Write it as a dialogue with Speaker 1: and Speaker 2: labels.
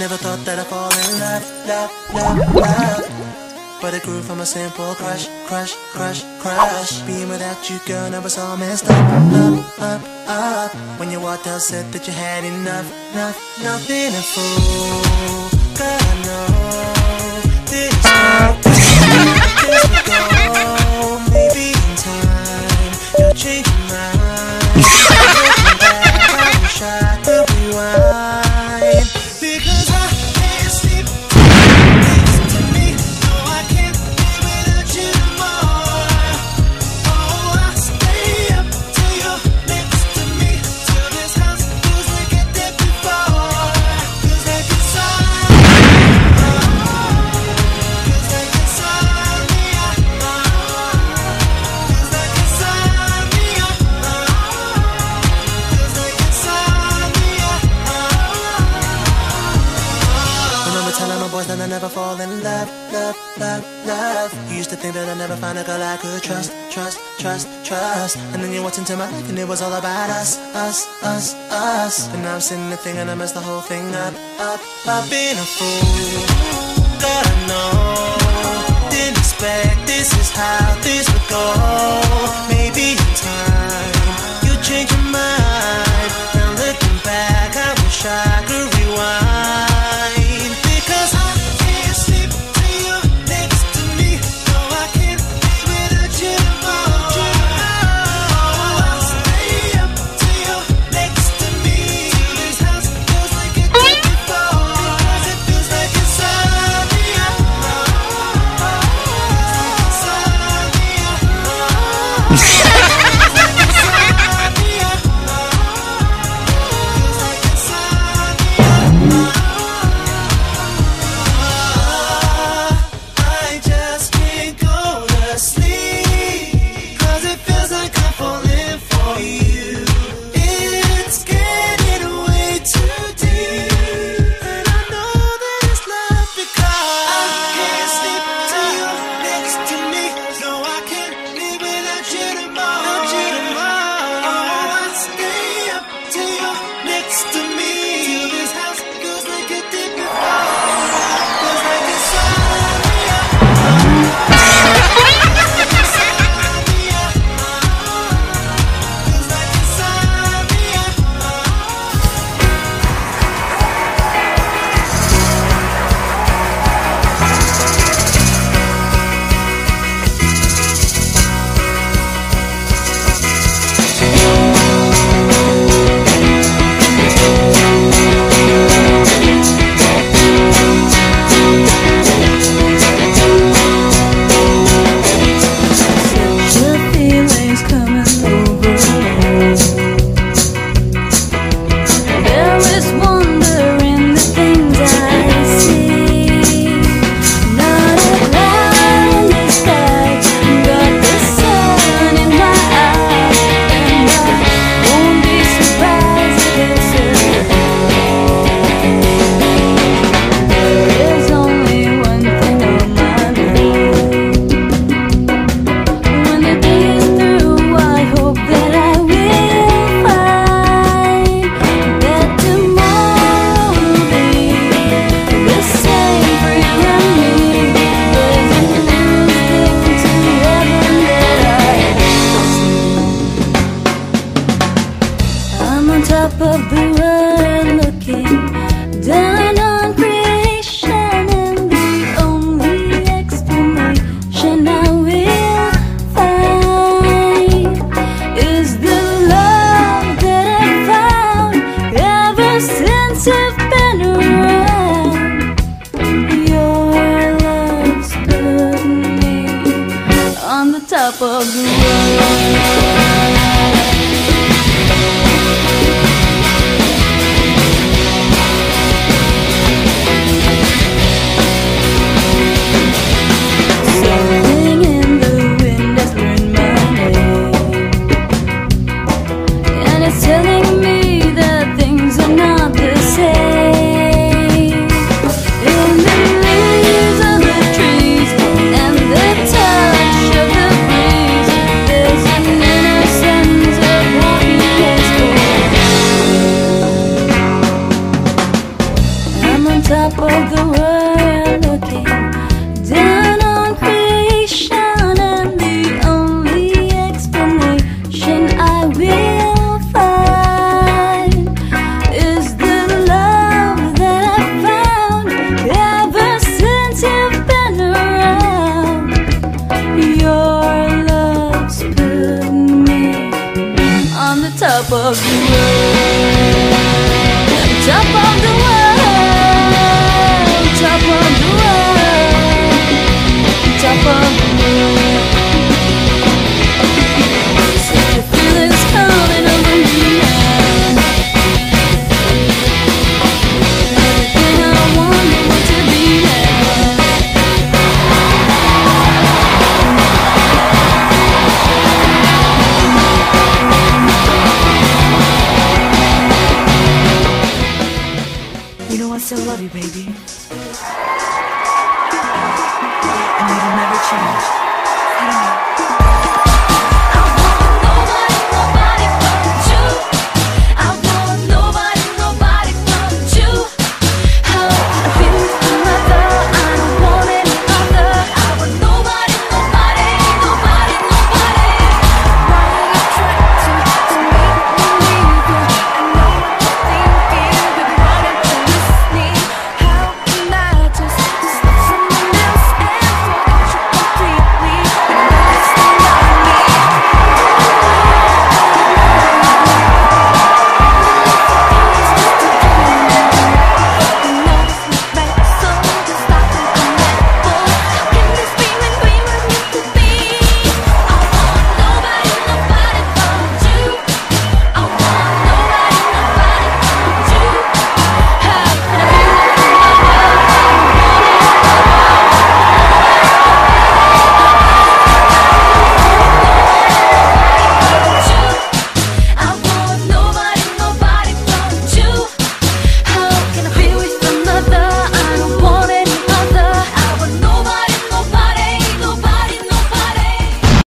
Speaker 1: never thought that I'd fall in love, love, love, love. But it grew from a simple crush, crush, crush, crush. Being without you, girl, never saw messed up, up, up, up. When you walked out, said that you had enough, enough, nothing a fool. God, I know this will go. Maybe in time, you'll change your mind. Looking back, I wish I could rewind. Because I can't sleep next to me. No, I can't live without you tomorrow. Oh, I stay up till you're next to me. Till this house feels like it did before. Feels like inside. Feels like inside me. Feels like inside me. Feels like inside me. Remember telling my boys that I never fall in love, love, love, love. You used to think that I'd never find a girl I could trust, trust, trust, trust. And then you walked into my life and it was all about us, us, us, us. And now I'm sitting there thinking I messed the whole thing up, up. I've been a fool, God I know. Didn't expect this is how this would go. Maybe in time you change your mind. Now looking back, I wish I could rewind. Because I can't sleep till you're next to me. No, I can't live without you tomorrow. Oh, I'll stay up till you're next to me. Till this house feels like it did before. Because it feels like inside me. Inside me. I just can't go to sleep. Cause it feels like I'm falling for you. It's getting way too deep. And I know that it's love because I can't sleep till you're next to me. No, I can't live without you tomorrow. Oh, I stay up till you're next to me. Till this house feels like it did before. Feels like inside me. Feels like inside me.
Speaker 2: The feelings coming over me. There is wonder in the things I see. Not a cloud in the sky, got the sun in my eyes, and I won't be surprised if it's there is only one thing on my mind. When the day is through, I hope that I will find that tomorrow will be the same for you and me. There's a music to heaven that I'm on top of the world looking down on creation, and the only explanation I will find is the love that I've found ever since I've been around. Your love's put me on the top of the world. of the world, top of the world, top of the world, top of the world. Such a feeling's coming over me now. Everything I wanted was to be now. You know I still love you, baby, and it'll never change.